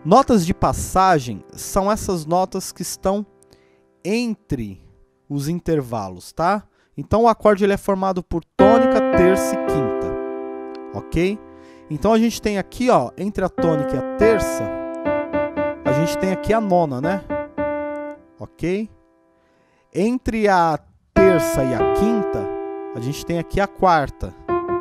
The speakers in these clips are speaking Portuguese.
Notas de passagem são essas notas que estão entre os intervalos, tá? Então o acorde ele é formado por tônica, terça e quinta, ok? Então a gente tem aqui, ó, entre a tônica e a terça, a gente tem aqui a nona, né? Ok? Entre a terça e a quinta, a gente tem aqui a quarta.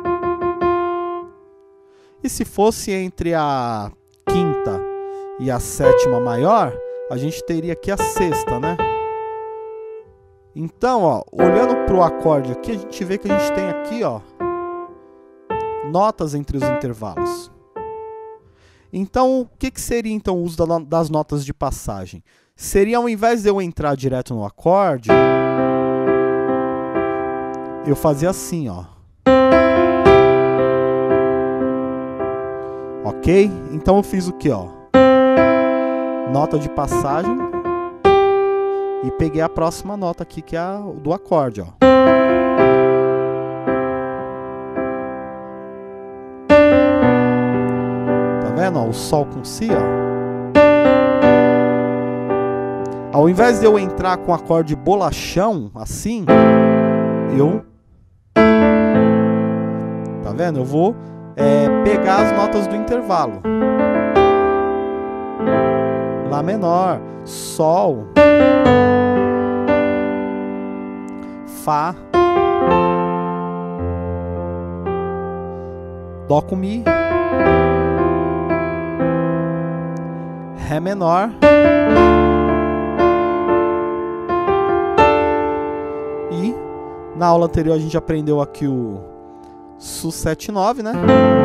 E se fosse entre a quinta e a sétima maior, a gente teria aqui a sexta, né? Então, ó, olhando para o acorde aqui, a gente vê que a gente tem aqui, ó, notas entre os intervalos. Então, o que seria então o uso das notas de passagem? Seria, ao invés de eu entrar direto no acorde, eu fazia assim, ó. Ok? Então eu fiz o que, ó? Nota de passagem e peguei a próxima nota aqui, que é a do acorde, ó. Tá vendo, ó? O Sol com Si, ó. Ao invés de eu entrar com o acorde bolachão, assim, tá vendo? Eu vou pegar as notas do intervalo. Lá menor, Sol, Fá, Dó com Mi, Ré menor, e na aula anterior a gente aprendeu aqui o Sus7-9, né?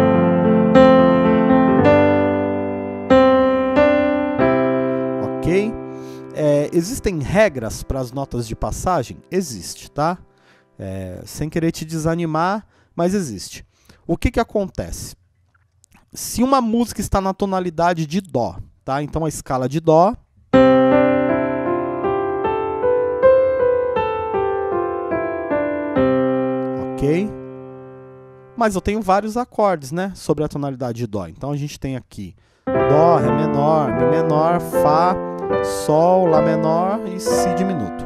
Ok? Existem regras para as notas de passagem? Existe, tá? Sem querer te desanimar, mas existe. O que acontece? Se uma música está na tonalidade de Dó, tá? Então a escala de Dó, ok? Mas eu tenho vários acordes, né, sobre a tonalidade de Dó. Então a gente tem aqui Dó, Ré menor, Mi menor, Fá, Sol, Lá menor e Si diminuto.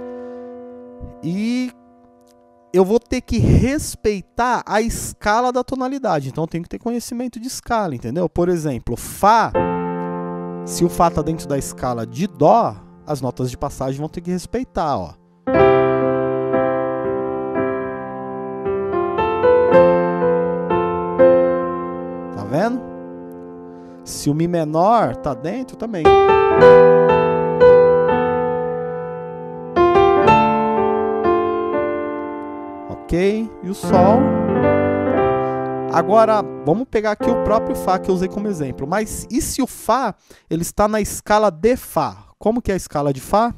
E eu vou ter que respeitar a escala da tonalidade. Então eu tenho que ter conhecimento de escala, entendeu? Por exemplo, Fá, se o Fá está dentro da escala de Dó, as notas de passagem vão ter que respeitar, ó. Tá vendo? Se o Mi menor tá dentro, também. Ok? E o Sol. Agora, vamos pegar aqui o próprio Fá que eu usei como exemplo. Mas e se o Fá ele está na escala de Fá? Como que é a escala de Fá?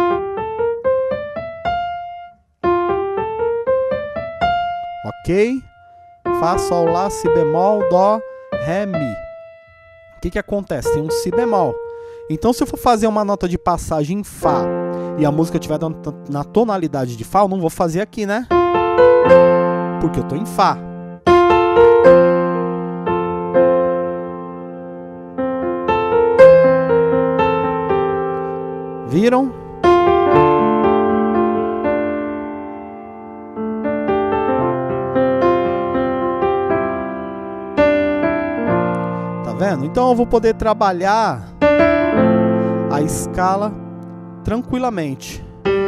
Ok? Fá, Sol, Lá, Si bemol, Dó, Ré, Mi. O que acontece? Tem um Si bemol. Então, se eu for fazer uma nota de passagem em Fá e a música estiver na tonalidade de Fá, eu não vou fazer aqui, né? Porque eu estou em Fá. Viram? Tá vendo? Então eu vou poder trabalhar a escala tranquilamente.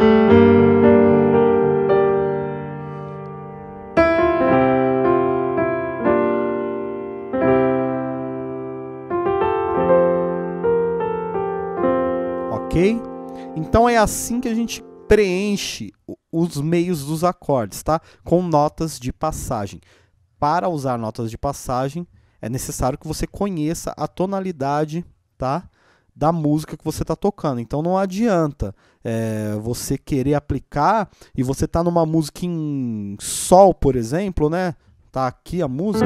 Ok? Então é assim que a gente preenche os meios dos acordes, tá? Com notas de passagem. Para usar notas de passagem, é necessário que você conheça a tonalidade, tá, da música que você está tocando. Então não adianta você querer aplicar e você tá numa música em Sol, por exemplo, né? Tá aqui a música.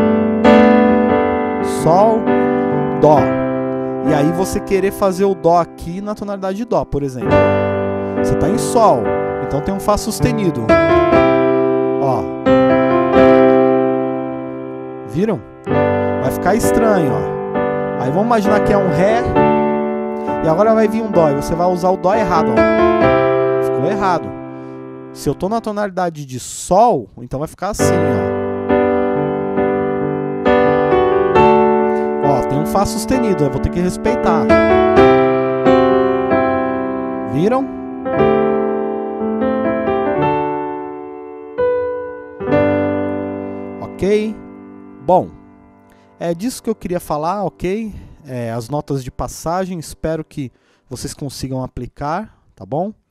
Sol, Dó. E aí você querer fazer o Dó aqui na tonalidade de Dó, por exemplo. Você está em Sol, então tem um Fá sustenido. Ó. Viram? Vai ficar estranho, ó. Aí vamos imaginar que é um Ré. E agora vai vir um Dó. E você vai usar o Dó errado, ó. Ficou errado. Se eu tô na tonalidade de Sol, então vai ficar assim, ó. Ó, tem um Fá sustenido, eu vou ter que respeitar. Viram? Ok? Bom, é disso que eu queria falar, ok? As notas de passagem, espero que vocês consigam aplicar, tá bom?